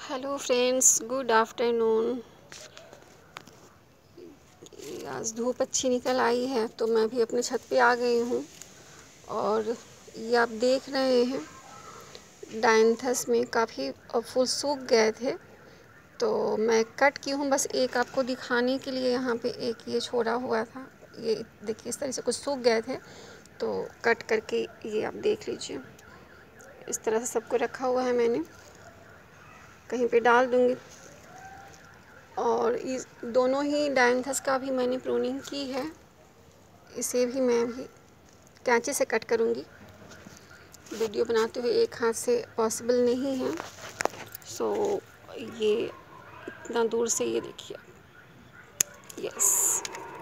Hello friends, good afternoon. आज धूप अच्छी निकल आई है तो मैं भी अपने छत पे आ गई हूँ। और ये आप देख रहे हैं डायंथस में काफ़ी फूल सूख गए थे तो मैं कट की हूँ, बस एक आपको दिखाने के लिए। यहाँ पे एक ये छोड़ा हुआ था, ये देखिए इस तरह से कुछ सूख गए थे तो कट करके ये आप देख लीजिए। इस तरह से सबको रखा हुआ है, मैंने कहीं पे डाल दूँगी। और इस दोनों ही डायंथस का भी मैंने प्रूनिंग की है। इसे भी मैं भी कैंची से कट करूँगी। वीडियो बनाते हुए एक हाथ से पॉसिबल नहीं है, सो ये इतना दूर से ये देखिए। यस,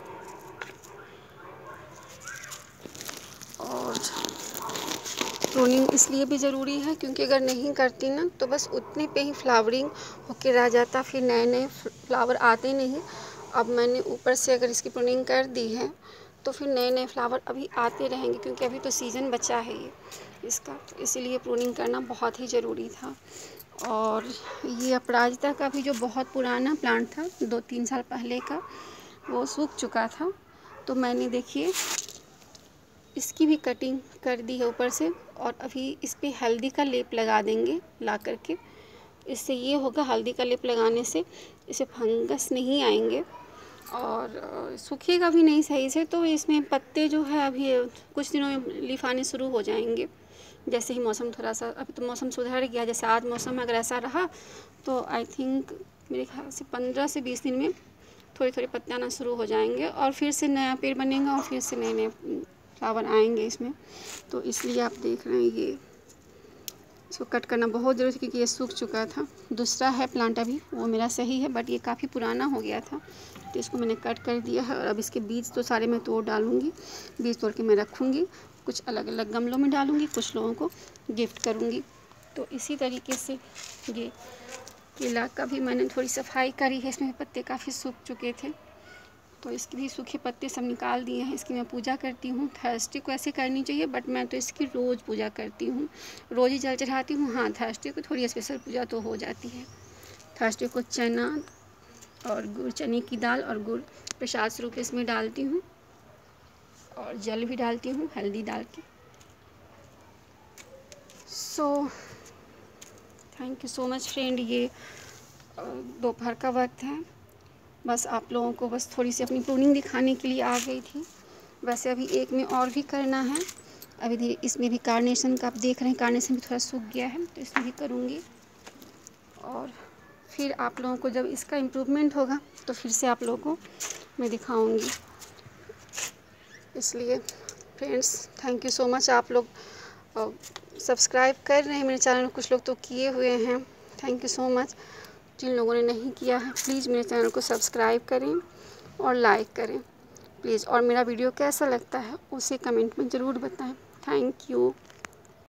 और प्रूनिंग इसलिए भी ज़रूरी है क्योंकि अगर नहीं करती ना तो बस उतने पे ही फ्लावरिंग होके रह जाता, फिर नए नए फ्लावर आते नहीं। अब मैंने ऊपर से अगर इसकी प्रूनिंग कर दी है तो फिर नए नए फ्लावर अभी आते रहेंगे, क्योंकि अभी तो सीज़न बचा है ये इसका, तो इसीलिए प्रूनिंग करना बहुत ही ज़रूरी था। और ये अपराजिता का भी जो बहुत पुराना प्लांट था 2-3 साल पहले का, वो सूख चुका था तो मैंने देखिए इसकी भी कटिंग कर दी है ऊपर से। और अभी इस पे हल्दी का लेप लगा देंगे ला करके। इससे ये होगा, हल्दी का लेप लगाने से इसे फंगस नहीं आएंगे और सूखेगा भी नहीं सही से। तो इसमें पत्ते जो है अभी कुछ दिनों में लीफ आने शुरू हो जाएंगे, जैसे ही मौसम थोड़ा सा, अभी तो मौसम सुधर गया। जैसे आज मौसम अगर ऐसा रहा तो आई थिंक मेरे ख्याल से 15 से 20 दिन में थोड़े थोड़े पत्ते आना शुरू हो जाएंगे और फिर से नया पेड़ बनेगा और फिर से नए नए फ्लावर आएंगे इसमें। तो इसलिए आप देख रहे हैं ये इसको कट करना बहुत ज़रूरी है क्योंकि ये सूख चुका था। दूसरा है प्लांट अभी वो मेरा सही है, बट ये काफ़ी पुराना हो गया था तो इसको मैंने कट कर दिया है। और अब इसके बीज तो सारे मैं तोड़ डालूँगी, बीज तोड़ के मैं रखूँगी, कुछ अलग अलग गमलों में डालूँगी, कुछ लोगों को गिफ्ट करूँगी। तो इसी तरीके से ये केला का भी मैंने थोड़ी सफाई करी है, इसमें पत्ते काफ़ी सूख चुके थे तो इसके भी सूखे पत्ते सब निकाल दिए हैं। इसकी मैं पूजा करती हूँ, थर्सडे को ऐसे करनी चाहिए बट मैं तो इसकी रोज़ पूजा करती हूँ, रोज़ ही जल चढ़ाती हूँ। हाँ, थर्सडे को थोड़ी स्पेशल पूजा तो हो जाती है। थर्सडे को चना और गुड़, चने की दाल और गुड़ प्रसाद स्वरूप इसमें डालती हूँ और जल भी डालती हूँ हल्दी डाल के। So thank you so much friend. ये दोपहर का वक्त है, बस आप लोगों को बस थोड़ी सी अपनी प्रूनिंग दिखाने के लिए आ गई थी। वैसे अभी एक में और भी करना है, अभी धीरे इसमें भी कार्नेशन का आप देख रहे हैं, कार्नेशन भी थोड़ा सूख गया है तो इसमें भी करूँगी। और फिर आप लोगों को जब इसका इम्प्रूवमेंट होगा तो फिर से आप लोगों को मैं दिखाऊँगी। इसलिए friends thank you so much. आप लोग सब्सक्राइब कर रहे हैं मेरे चैनल, कुछ लोग तो किए हुए हैं, थैंक यू सो मच। जिन लोगों ने नहीं किया है प्लीज़ मेरे चैनल को सब्सक्राइब करें और लाइक करें प्लीज़। और मेरा वीडियो कैसा लगता है उसे कमेंट में ज़रूर बताएं। Thank you.